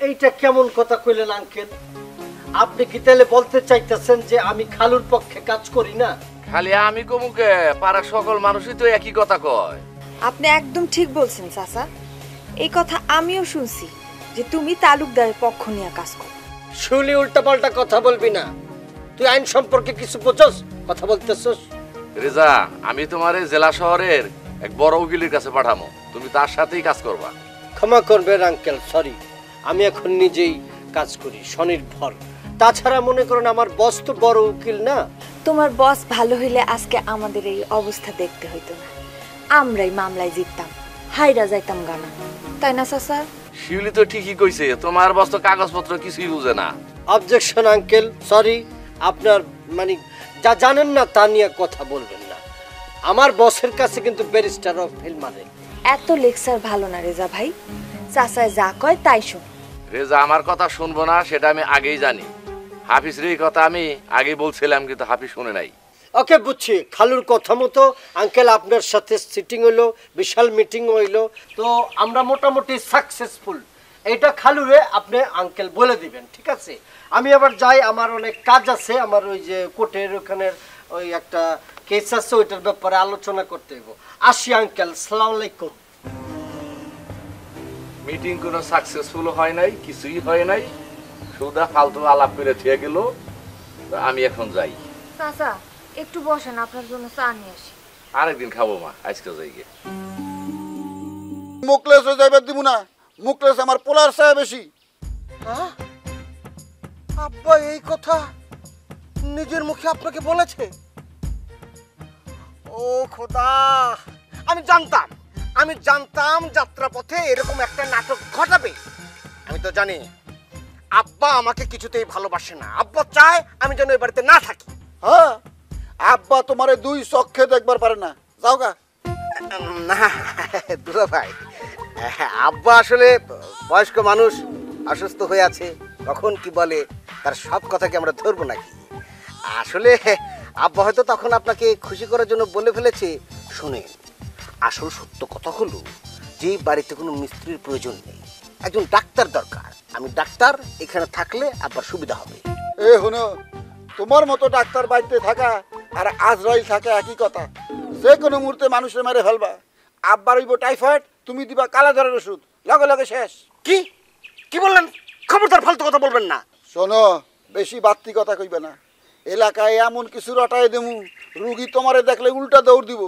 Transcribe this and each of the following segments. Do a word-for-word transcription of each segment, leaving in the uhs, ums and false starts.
এইটা কেমন কথা কইলেন আঙ্কেল? আপনি কি তাহলে বলতে চাইতেছেন যে আমি খালুর পক্ষে কাজ করি না? খালি আমি কমুকে, পাড়ার সকল মানুষই তো একই কথা কয়। আপনি একদম ঠিক বলছেন চাচা। এই কথা আমিও শুনছি যে তুমি তালুকদারের পক্ষ নিয়ে কাজ করো। শুলি উল্টাপাল্টা কথা বলবি না। তুই আইন সম্পর্কে কিছু বোঝস, কথা বলতেছস। রেজা, আমি তোমার জেলা শহরের এক বড় উকিলের কাছে পাঠামো, তুমি তার সাথেই কাজ করবা। ক্ষমা করবেন আঙ্কেল, সরি। আমি এখন নিজেই কাজ করি, স্বনির্ভর। তাছাড়া মনে করেন আমার বস তো বড় উকিল না। তোমার বস ভালো হইলে আজকে আমাদের এই অবস্থা দেখতে হইতো না। আমরাই মামলায় জিততাম, হাইরা যাইতাম গানা, তাই না চাচা? শিউলি তো ঠিকই কইছে, তোমার বস তো কাগজপত্র কিছুই বুঝে না। Objection uncle, sorry. আপনার মানে যা জানেন না তা নিয়ে কথা বলবেন না। আমার বসের কাছে কিন্তু ব্যারিস্টারও ফেল মারে। এত লেকচার ভালো না রেজা ভাই, চাচায় যা কয় তাই শোন। রেজা আমার কথা শুনবো না সেটা আমি আগেই জানি। হাফিজের এই কথা আমি আগেই বলছিলাম, কিন্তু হাফিজ শুনে নাই। ওকে, বুঝছি। খালুর কথা মতো আঙ্কেল আপনার সাথে সিটিং হইলো, বিশাল মিটিং হইলো, তো আমরা মোটামুটি সাকসেসফুল। এটা খালুরে আপনি আঙ্কেল বলে দিবেন, ঠিক আছে? আমি আবার যাই, আমার অনেক কাজ আছে। আমার ওই যে কোর্টের ওখানের ওই একটা কেস আছে, ওইটার ব্যাপারে আলোচনা করতে হইব। আসি আঙ্কেল, সালাম আলাইকুম। মিটিং কোনো সাকসেসফুল হয় নাই, কিছুই হয় নাই, শুধু ফালতু আলাপ করে থিয়ে গেল। আমি এখন যাই। চাচা একটু বসেন, আপনার জন্য চা নিয়ে আসি। আরেকদিন খাবো মা, আজকে যাই গে। মুকলেশ যাইবার দিব না, মুকলেশ আমার পোলার চায় বেশি। হ্যাঁ আব্বা এই কথা নিজের মুখে আপনাকে বলেছে? ও খোদা, আমি জানতাম আমি জানতাম যাত্রাপথে এরকম একটা নাটক ঘটাবে। আমি তো জানি আব্বা আমাকে কিছুতেই ভালোবাসে না। আব্বা চায় আমি যেন এই বাড়িতে না থাকি। হ্যাঁ, আব্বা তোমারে দুই চক্ষে দেখবার পারে না। যাও গা। না দুলা ভাই, আব্বা আসলে বয়স্ক মানুষ, অসুস্থ হয়ে আছে, কখন কি বলে তার সব কথা কি আমরা ধরবো নাকি? আসলে আব্বা হয়তো তখন আপনাকে খুশি করার জন্য বলে ফেলেছে। শুনে, আসল সত্য কথা হলো যে বাড়িতে কোনো মিস্ত্রির প্রয়োজন নেই, একজন ডাক্তার দরকার। আমি ডাক্তার এখানে থাকলে আব্বার সুবিধা হবে। এ হুনো, তোমার মতো ডাক্তার বাড়িতে থাকা আর আজরাইল থাকা একই কথা। যে কোনো মুহূর্তে মানুষের মেরে ফেলবা। আব্বার হইব টাইফয়েড, তুমি দিবা কালা জ্বরের ওষুধ, লগে লগে শেষ। কি কি বললেন? খবরদার ফালতু কথা বলবেন না। শোনো, বেশি বাড়তি কথা কইবে না। এলাকায় এমন কিছু রটাই দেমু, রুগী তোমারে দেখলে উল্টা দৌড় দিব।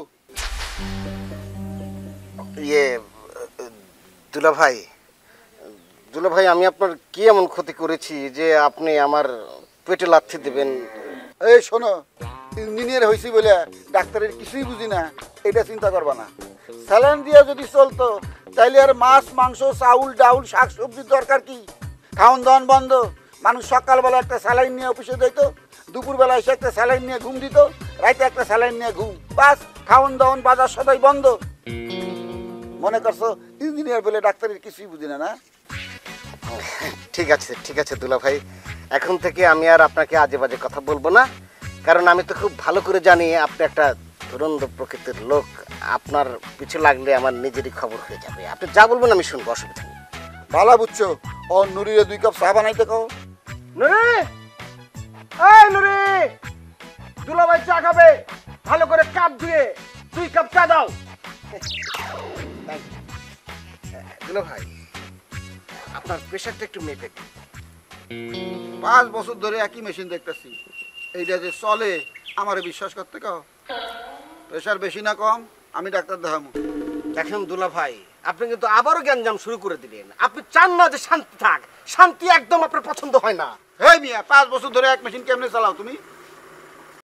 ইয়ে দুলা ভাই, দুলা ভাই আমি আপনার কি এমন ক্ষতি করেছি যে আপনি আমার পেটে লাথি দেবেন? এই শোনো, ইঞ্জিনিয়ার হয়েছি বলে ডাক্তারের কিছুই বুঝি না, এটা চিন্তা করবা না। স্যালাইন দিয়ে যদি চলতো তাইলে আর মাছ মাংস চাউল ডাউল শাক সবজির দরকার কি? খাওন দাওয়ান বন্ধ। মানুষ সকালবেলা একটা স্যালাইন নিয়ে অফিসে যেত, দুপুরবেলা এসে একটা স্যালাইন নিয়ে ঘুম দিত, রাতে একটা স্যালাইন নিয়ে ঘুম, বাস। খাওন দাওয়ান বাজার সদাই বন্ধ। মনে করছো ইঞ্জিনিয়ার বলে ডাক্তারের কিছুই বুঝি না? না, ঠিক আছে ঠিক আছে দুলা ভাই, এখন থেকে আমি আর আপনাকে আজে বাজে কথা বলবো না, কারণ আমি তো খুব ভালো করে জানি আপনি একটা ধুরন্ধর প্রকৃতির লোক। আপনার পিছু লাগলে আমার নিজেরই খবর হয়ে যাবে। আপনি যা বলবেন আমি শুনবো, অসুবিধা নেই। ভালো বুঝছো। ও নুরিরে দুই কাপ চা বানাইতে কও। নুরি, এই নুরি, দুলা ভাই চা খাবে, ভালো করে কাপ ধুয়ে দুই কাপ চা দাও। দুলা ভাই, আপনার প্রেশারটা একটু মেপে দিন। পাঁচ বছর ধরে একই মেশিন দেখতেছি, এইটা যে চলে আমারে বিশ্বাস করতে কও। প্রেশার বেশি না কম আমি ডাক্তার দেখাবো। দেখেন দুলা ভাই, আপনি কিন্তু আবারও গ্যাঞ্জাম শুরু করে দিলেন। আপনি চান না যে শান্তি থাক, শান্তি একদম আপনার পছন্দ হয় না। এই মিয়া, পাঁচ বছর ধরে এক মেশিন কেমনে চালাও তুমি?